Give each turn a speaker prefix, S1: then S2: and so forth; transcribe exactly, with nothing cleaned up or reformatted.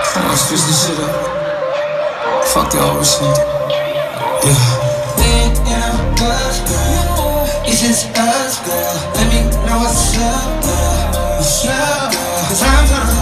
S1: I'ma switch this shit up. Fuck the old shit. Yeah.
S2: We ain't in a rush, girl. It's just us, girl. Let me know what's up, girl. What's up, girl? 'Cause I'm tryna